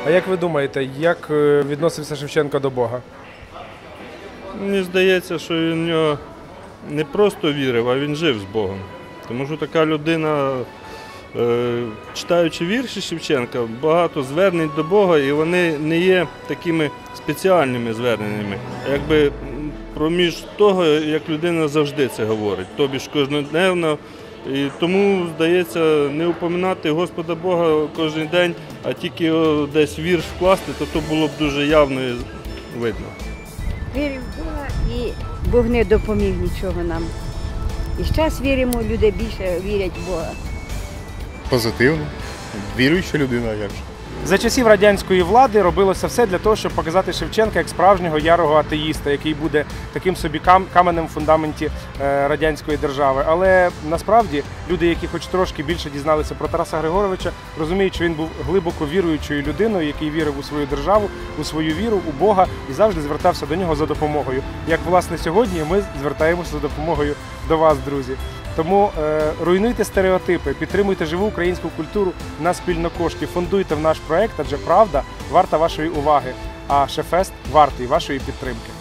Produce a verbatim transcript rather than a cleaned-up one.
А як ви думаєте, як відносився Шевченко до Бога? Мені здається, що він в нього не просто вірив, а він жив з Богом. Тому що така людина, читаючи вірші Шевченка, багато звернень до Бога, і вони не є такими спеціальними зверненнями, якби проміж того, як людина завжди це говорить, тобі ж кожнодневно. І тому, здається, не упоминати Господа Бога кожен день, а тільки його десь в вірш вкласти, то то було б дуже явно і видно. Вірив в Бога, і Бог не допоміг нічого нам. І зараз віримо, люди більше вірять в Бога. Позитивно. Віруюча людина, як же. За часів радянської влади робилося все для того, щоб показати Шевченка як справжнього ярого атеїста, який буде таким собі кам каменем в фундаменті е, радянської держави. Але насправді люди, які хоч трошки більше дізналися про Тараса Григоровича, розуміють, що він був глибоко віруючою людиною, який вірив у свою державу, у свою віру, у Бога і завжди звертався до нього за допомогою. Як, власне, сьогодні ми звертаємося за допомогою до вас, друзі. Тому е, руйнуйте стереотипи, підтримуйте живу українську культуру на спільнокошті, фондуйте в наш проект, адже правда варта вашої уваги, а Шефест вартий вашої підтримки.